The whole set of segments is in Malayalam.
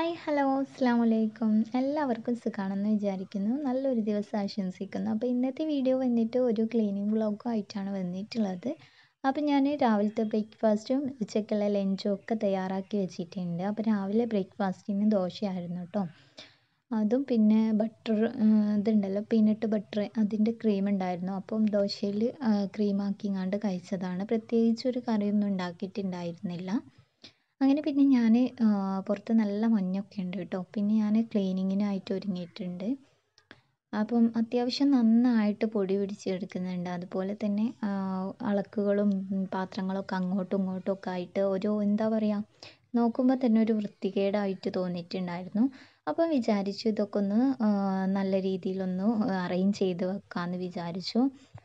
ഹായ് ഹലോ അസ്സാം വലൈക്കും എല്ലാവർക്കും സുഖമാണെന്ന് വിചാരിക്കുന്നു. നല്ലൊരു ദിവസം ആശംസിക്കുന്നു. അപ്പോൾ ഇന്നത്തെ വീഡിയോ വന്നിട്ട് ഒരു ക്ലീനിങ് വ്ളോഗും ആയിട്ടാണ് വന്നിട്ടുള്ളത്. അപ്പോൾ ഞാൻ രാവിലത്തെ ബ്രേക്ക്ഫാസ്റ്റും ഉച്ചയ്ക്കുള്ള ലഞ്ചും ഒക്കെ തയ്യാറാക്കി വെച്ചിട്ടുണ്ട്. അപ്പോൾ രാവിലെ ബ്രേക്ക്ഫാസ്റ്റിന് ദോശയായിരുന്നു കേട്ടോ. അതും പിന്നെ ബട്ടർ ഇതുണ്ടല്ലോ പീനട്ട് ബട്ടർ, അതിൻ്റെ ക്രീം ഉണ്ടായിരുന്നു. അപ്പം ദോശയിൽ ക്രീമാക്കിങ്ങാണ്ട് കഴിച്ചതാണ്. പ്രത്യേകിച്ചൊരു കറിയൊന്നും ഉണ്ടാക്കിയിട്ടുണ്ടായിരുന്നില്ല. അങ്ങനെ പിന്നെ ഞാൻ പുറത്ത് നല്ല മഞ്ഞൊക്കെ ഉണ്ട് കേട്ടോ. പിന്നെ ഞാൻ ക്ലീനിങ്ങിനായിട്ട് ഒരുങ്ങിയിട്ടുണ്ട്. അപ്പം അത്യാവശ്യം നന്നായിട്ട് പൊടി പിടിച്ചെടുക്കുന്നുണ്ട്. അതുപോലെ തന്നെ അളക്കുകളും പാത്രങ്ങളൊക്കെ അങ്ങോട്ടും ഇങ്ങോട്ടും ഒക്കെ ആയിട്ട് ഒരു എന്താ പറയുക, നോക്കുമ്പോൾ തന്നെ ഒരു വൃത്തികേടായിട്ട് തോന്നിയിട്ടുണ്ടായിരുന്നു. അപ്പം വിചാരിച്ചു ഇതൊക്കെ ഒന്ന് നല്ല രീതിയിലൊന്ന് അറേഞ്ച് ചെയ്ത് വെക്കാമെന്ന് വിചാരിച്ചു.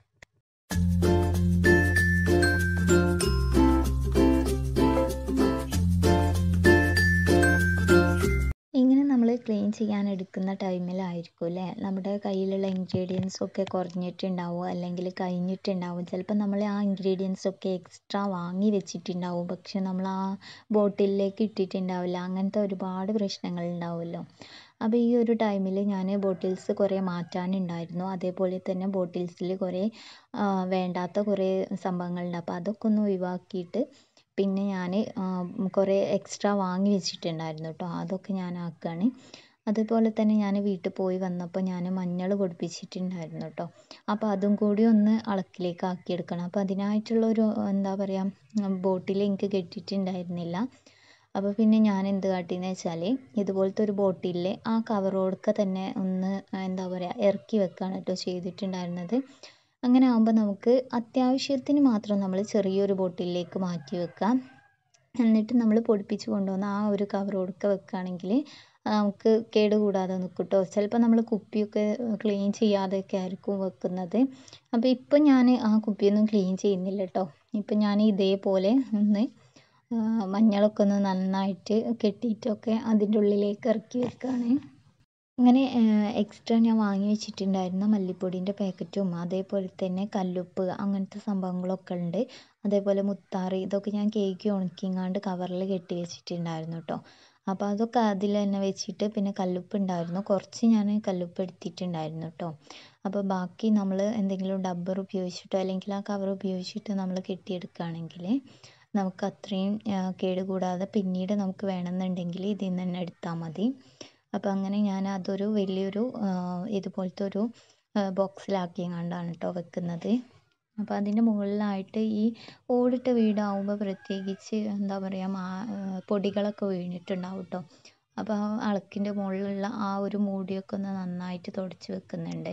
ഇങ്ങനെ നമ്മൾ ക്ലീൻ ചെയ്യാൻ എടുക്കുന്ന ടൈമിലായിരിക്കും അല്ലേ നമ്മുടെ കയ്യിലുള്ള ഇൻഗ്രീഡിയൻസ് ഒക്കെ കുറഞ്ഞിട്ടുണ്ടാവും, അല്ലെങ്കിൽ കഴിഞ്ഞിട്ടുണ്ടാവും. ചിലപ്പോൾ നമ്മൾ ആ ഇൻഗ്രീഡിയൻസ് ഒക്കെ എക്സ്ട്രാ വാങ്ങി വെച്ചിട്ടുണ്ടാവും, പക്ഷെ നമ്മൾ ആ ബോട്ടിലിലേക്ക് ഇട്ടിട്ടുണ്ടാവില്ല. അങ്ങനത്തെ ഒരുപാട് പ്രശ്നങ്ങൾ ഉണ്ടാവുമല്ലോ. അപ്പോൾ ഈ ഒരു ടൈമിൽ ഞാൻ ബോട്ടിൽസ് കുറേ മാറ്റാനുണ്ടായിരുന്നു. അതേപോലെ തന്നെ ബോട്ടിൽസിൽ കുറേ വേണ്ടാത്ത കുറേ സംഭവങ്ങളുണ്ട്. അപ്പോൾ അതൊക്കെ ഒന്ന് ഒഴിവാക്കിയിട്ട് പിന്നെ ഞാൻ കുറേ എക്സ്ട്രാ വാങ്ങി വെച്ചിട്ടുണ്ടായിരുന്നു കേട്ടോ. അതൊക്കെ ഞാൻ ആക്കുകയാണ്. അതുപോലെ തന്നെ ഞാൻ വീട്ടിൽ പോയി വന്നപ്പോൾ ഞാൻ മഞ്ഞൾ പൊടിപ്പിച്ചിട്ടുണ്ടായിരുന്നു കേട്ടോ. അപ്പോൾ അതും കൂടി ഒന്ന് അളക്കിലേക്ക് ആക്കിയെടുക്കണം. അപ്പോൾ അതിനായിട്ടുള്ളൊരു എന്താ പറയുക, ബോട്ടിൽ എനിക്ക് കിട്ടിയിട്ടുണ്ടായിരുന്നില്ല. അപ്പോൾ പിന്നെ ഞാൻ എന്ത് കാട്ടിയെന്ന് വെച്ചാൽ ഇതുപോലത്തെ ഒരു ബോട്ടിലിൽ ആ കവറോടൊക്കെ തന്നെ ഒന്ന് എന്താ പറയുക ഇറക്കി വെക്കുകയാണ് കേട്ടോ ചെയ്തിട്ടുണ്ടായിരുന്നത്. അങ്ങനെ ആകുമ്പോൾ നമുക്ക് അത്യാവശ്യത്തിന് മാത്രം നമ്മൾ ചെറിയൊരു ബോട്ടിലേക്ക് മാറ്റി വെക്കാം. എന്നിട്ട് നമ്മൾ പൊടിപ്പിച്ച് കൊണ്ടുവന്ന് ആ ഒരു കവറോടൊക്കെ വെക്കുകയാണെങ്കിൽ നമുക്ക് കേടുകൂടാതെ നിൽക്കും കേട്ടോ. ചിലപ്പോൾ നമ്മൾ കുപ്പിയൊക്കെ ക്ലീൻ ചെയ്യാതെയൊക്കെ ആയിരിക്കും വെക്കുന്നത്. അപ്പോൾ ഇപ്പം ഞാൻ ആ കുപ്പിയൊന്നും ക്ലീൻ ചെയ്യുന്നില്ല കേട്ടോ. ഇപ്പം ഞാൻ ഇതേപോലെ ഒന്ന് മഞ്ഞളൊക്കെ ഒന്ന് നന്നായിട്ട് കെട്ടിയിട്ടൊക്കെ അതിൻ്റെ ഉള്ളിലേക്ക് ഇറക്കി വെക്കുകയാണ്. അങ്ങനെ എക്സ്ട്രാ ഞാൻ വാങ്ങി വെച്ചിട്ടുണ്ടായിരുന്ന മല്ലിപ്പൊടീൻ്റെ പാക്കറ്റും അതേപോലെ തന്നെ കല്ലുപ്പ് അങ്ങനത്തെ സംഭവങ്ങളൊക്കെ ഉണ്ട്. അതേപോലെ മുത്താറി, ഇതൊക്കെ ഞാൻ കേക്ക് ഉണക്കിങ്ങാണ്ട് കവറിൽ കെട്ടി വെച്ചിട്ടുണ്ടായിരുന്നു കേട്ടോ. അപ്പോൾ അതൊക്കെ അതിൽ തന്നെ വെച്ചിട്ട് പിന്നെ കല്ലുപ്പ് ഉണ്ടായിരുന്നു, കുറച്ച് ഞാൻ കല്ലുപ്പ് എടുത്തിട്ടുണ്ടായിരുന്നു കേട്ടോ. അപ്പോൾ ബാക്കി നമ്മൾ എന്തെങ്കിലും ഡബ്ബർ ഉപയോഗിച്ചിട്ടോ അല്ലെങ്കിൽ ആ കവർ ഉപയോഗിച്ചിട്ട് നമ്മൾ കെട്ടിയെടുക്കുകയാണെങ്കിൽ നമുക്ക് അത്രയും കേടുകൂടാതെ പിന്നീട് നമുക്ക് വേണമെന്നുണ്ടെങ്കിൽ ഇതിൽ നിന്ന് തന്നെ എടുത്താൽ മതി. അപ്പോൾ അങ്ങനെ ഞാൻ അതൊരു വലിയൊരു ഇതുപോലത്തെ ഒരു ബോക്സിലാക്കിയങ്ങാണ്ടാണ് കേട്ടോ വെക്കുന്നത്. അപ്പോൾ അതിൻ്റെ മുകളിലായിട്ട് ഈ ഓടിട്ട വീടാവുമ്പോൾ പ്രത്യേകിച്ച് എന്താ പറയുക, പൊടികളൊക്കെ വീണിട്ടുണ്ടാവും കേട്ടോ. അപ്പോൾ ആ അളക്കിൻ്റെ മുകളിലുള്ള ആ ഒരു മൂടിയൊക്കെ ഒന്ന് നന്നായിട്ട് തുടച്ച് വെക്കുന്നുണ്ട്.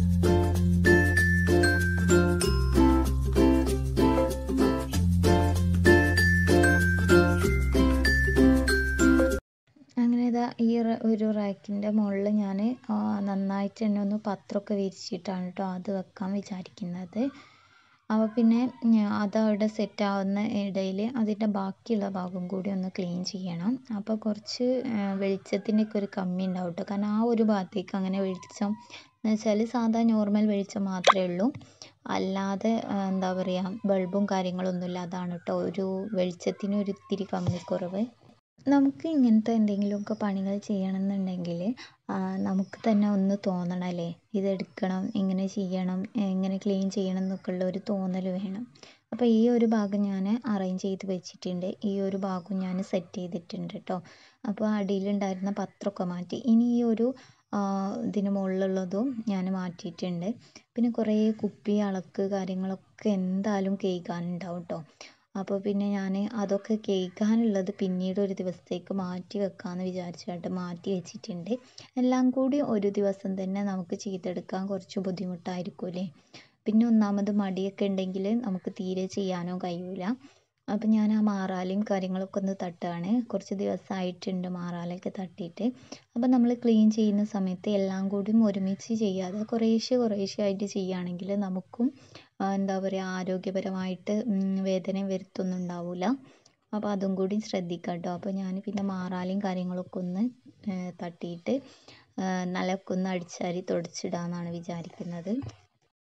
ഈ ഒരു റാക്കിൻ്റെ മുകളിൽ ഞാൻ നന്നായിട്ട് തന്നെ ഒന്ന് പത്രമൊക്കെ വിരിച്ചിട്ടാണ് കേട്ടോ അത് വെക്കാൻ വിചാരിക്കുന്നത്. അപ്പോൾ പിന്നെ അതവിടെ സെറ്റാവുന്ന ഇടയിൽ അതിൻ്റെ ബാക്കിയുള്ള ഭാഗം കൂടി ഒന്ന് ക്ലീൻ ചെയ്യണം. അപ്പോൾ കുറച്ച് വെളിച്ചത്തിൻ്റെയൊക്കെ ഒരു കമ്മി ഉണ്ടാവും കേട്ടോ. കാരണം ആ ഒരു ഭാഗത്തേക്ക് അങ്ങനെ വെളിച്ചം എന്ന് വെച്ചാൽ സാധാ നോർമൽ വെളിച്ചം മാത്രമേ ഉള്ളൂ, അല്ലാതെ എന്താ പറയുക ബൾബും കാര്യങ്ങളൊന്നുമില്ല. അതാണ് കേട്ടോ ഒരു വെളിച്ചത്തിന് ഒരു ഇത്തിരി കമ്മിക്കുറവ്. നമുക്ക് ഇങ്ങനത്തെ എന്തെങ്കിലുമൊക്കെ പണികൾ ചെയ്യണമെന്നുണ്ടെങ്കിൽ നമുക്ക് തന്നെ ഒന്ന് തോന്നണം അല്ലേ, ഇതെടുക്കണം, ഇങ്ങനെ ചെയ്യണം, ഇങ്ങനെ ക്ലീൻ ചെയ്യണം എന്നൊക്കെ ഉള്ള ഒരു തോന്നൽ വേണം. അപ്പോൾ ഈ ഒരു ഭാഗം ഞാൻ അറേഞ്ച് ചെയ്ത് വെച്ചിട്ടുണ്ട്. ഈ ഒരു ഭാഗം ഞാൻ സെറ്റ് ചെയ്തിട്ടുണ്ട് കേട്ടോ. അപ്പോൾ അടിയിലുണ്ടായിരുന്ന പത്രമൊക്കെ മാറ്റി. ഇനി ഈ ഒരു ഇതിന് മുകളിലുള്ളതും ഞാൻ മാറ്റിയിട്ടുണ്ട്. പിന്നെ കുറേ കുപ്പി അളക്ക് കാര്യങ്ങളൊക്കെ എന്തായാലും കേൾക്കാനുണ്ടാവും കേട്ടോ. അപ്പോൾ പിന്നെ ഞാൻ അതൊക്കെ കേൾക്കാനുള്ളത് പിന്നീട് ഒരു ദിവസത്തേക്ക് മാറ്റി വെക്കാമെന്ന് വിചാരിച്ചിട്ട് മാറ്റി വെച്ചിട്ടുണ്ട്. എല്ലാം കൂടി ഒരു ദിവസം തന്നെ നമുക്ക് ചെയ്തെടുക്കാൻ കുറച്ച് ബുദ്ധിമുട്ടായിരിക്കും അല്ലേ. പിന്നെ ഒന്നാമത് മടിയൊക്കെ ഉണ്ടെങ്കിൽ നമുക്ക് തീരെ ചെയ്യാനോ കഴിയില്ല. അപ്പം ഞാൻ ആ മാറാലയും കാര്യങ്ങളൊക്കെ ഒന്ന് തട്ടുകയാണ്. കുറച്ച് ദിവസമായിട്ടുണ്ട് മാറാലയൊക്കെ തട്ടിയിട്ട്. അപ്പം നമ്മൾ ക്ലീൻ ചെയ്യുന്ന സമയത്ത് എല്ലാം കൂടിയും ഒരുമിച്ച് ചെയ്യാതെ കുറേശ്ശെ ആയിട്ട് ചെയ്യുകയാണെങ്കിൽ നമുക്കും എന്താ പറയുക ആരോഗ്യപരമായിട്ട് വേദന വരുത്തൊന്നുണ്ടാവില്ല. അപ്പോൾ അതും കൂടി ശ്രദ്ധിക്കാം കേട്ടോ. അപ്പോൾ ഞാൻ പിന്നെ മാറാലയും കാര്യങ്ങളൊക്കെ ഒന്ന് തട്ടിയിട്ട് നിലമൊക്കെ ഒന്ന് അടിച്ചാരി തുടച്ചിടാമെന്നാണ് വിചാരിക്കുന്നത്.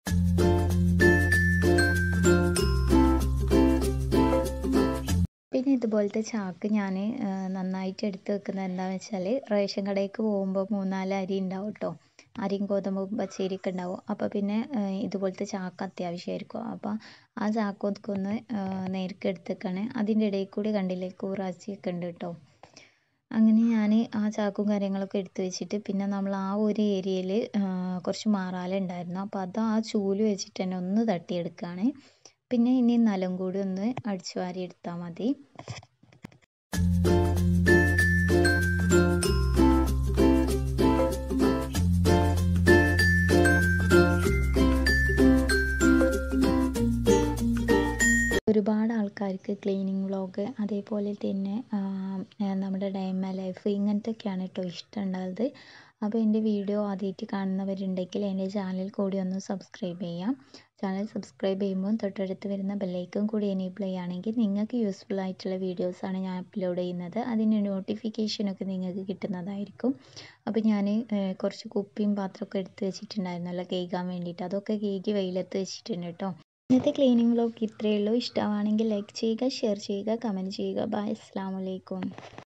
പിന്നെ ഇതുപോലത്തെ ചാക്ക് ഞാൻ നന്നായിട്ട് എടുത്ത് വെക്കുന്നത് എന്താണെന്ന് വെച്ചാൽ റേഷൻ കടയിലേക്ക് പോകുമ്പോൾ 3-4 അരി ഉണ്ടാവും കേട്ടോ. അരിയും ഗോതമ്പും പച്ചരിയൊക്കെ ഉണ്ടാവും. അപ്പോൾ പിന്നെ ഇതുപോലത്തെ ചാക്ക് അത്യാവശ്യമായിരിക്കും. അപ്പോൾ ആ ചാക്കൊക്കെ ഒന്ന് നേർക്ക് എടുത്തേക്കാണ്. അതിൻ്റെ ഇടയിൽ കൂടി കണ്ടില്ലേ കൂറാച്ചിയൊക്കെ ഉണ്ട് കേട്ടോ. അങ്ങനെ ഞാൻ ആ ചാക്കും കാര്യങ്ങളൊക്കെ എടുത്ത് വെച്ചിട്ട് പിന്നെ നമ്മൾ ആ ഒരു ഏരിയയിൽ കുറച്ച് മാറാല ഉണ്ടായിരുന്നു. അപ്പോൾ അത് ആ ചൂല് വെച്ചിട്ട് തന്നെ ഒന്ന് തട്ടിയെടുക്കുകയാണ്. പിന്നെ ഇനി നിലം കൂടി ഒന്ന് അടിച്ചു വാരി എടുത്താൽ മതി. ഒരുപാട് ആൾക്കാർക്ക് ക്ലീനിങ് വ്ളോഗ് അതേപോലെ തന്നെ നമ്മുടെ ഡേ ഇൻ മൈ ലൈഫ് ഇങ്ങനത്തെയൊക്കെയാണ് കേട്ടോ ഇഷ്ടമുണ്ടായത്. അപ്പോൾ എൻ്റെ വീഡിയോ ആദ്യമായിട്ട് കാണുന്നവരുണ്ടെങ്കിൽ എൻ്റെ ചാനൽ കൂടി ഒന്ന് സബ്സ്ക്രൈബ് ചെയ്യാം. ചാനൽ സബ്സ്ക്രൈബ് ചെയ്യുമ്പോൾ തൊട്ടടുത്ത് വരുന്ന ബെല്ലൈക്കൺ കൂടി എനേബിൾ ചെയ്യുകയാണെങ്കിൽ നിങ്ങൾക്ക് യൂസ്ഫുൾ ആയിട്ടുള്ള വീഡിയോസാണ് ഞാൻ അപ്ലോഡ് ചെയ്യുന്നത്. അതിൻ്റെ നോട്ടിഫിക്കേഷനൊക്കെ നിങ്ങൾക്ക് കിട്ടുന്നതായിരിക്കും. അപ്പോൾ ഞാൻ കുറച്ച് കുപ്പിയും പാത്രമൊക്കെ എടുത്ത് വെച്ചിട്ടുണ്ടായിരുന്നല്ലോ കഴുകാൻ വേണ്ടിയിട്ട്. അതൊക്കെ കഴുകി വെയിലത്ത് വെച്ചിട്ടുണ്ട് കേട്ടോ. ഇന്നത്തെ ക്ലീനിങ് വ്ളോഗ് ഇത്രയേ ഉള്ളൂ. ഇഷ്ടമാണെങ്കിൽ ലൈക്ക് ചെയ്യുക, ഷെയർ ചെയ്യുക, കമൻറ്റ് ചെയ്യുക. ബൈ, അസ്സലാമു അലൈക്കും.